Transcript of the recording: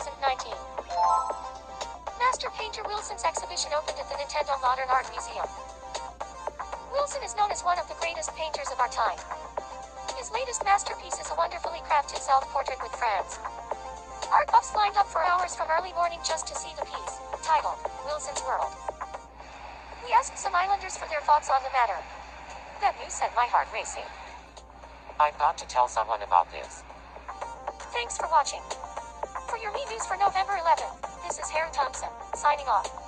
2019. Master painter Wilson's exhibition opened at the Nintendo Modern Art Museum. Wilson is known as one of the greatest painters of our time. His latest masterpiece is a wonderfully crafted self-portrait with Franz. Art buffs lined up for hours from early morning just to see the piece, titled Wilson's World. We asked some islanders for their thoughts on the matter. That news sent my heart racing. I've got to tell someone about this. Thanks for watching. For your Me News for November 11th, this is Harry Thompson, signing off.